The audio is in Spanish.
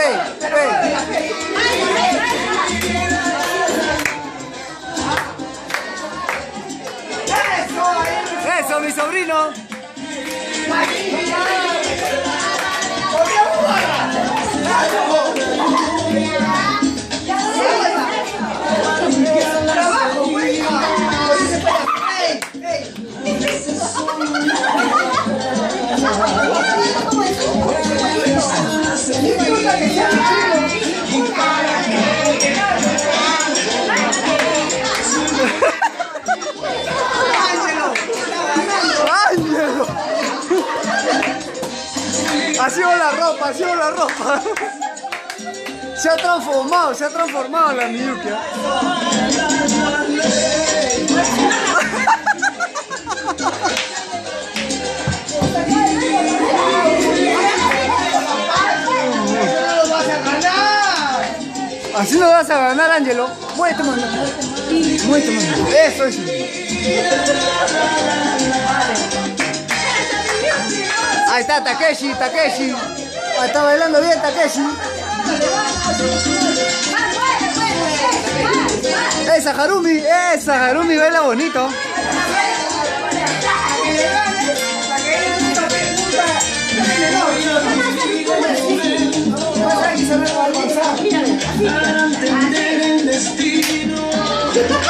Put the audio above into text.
Eso, mi sobrino. Ha sido la ropa, ha sido la ropa. Se ha transformado la Miyuki. Así no vas a ganar, Ángelo. Muévete, mano. Muévete, mano. Eso es. Ahí está Takeshi. Ah, está bailando bien Takeshi. Esa Harumi baila bonito. Para entender el destino.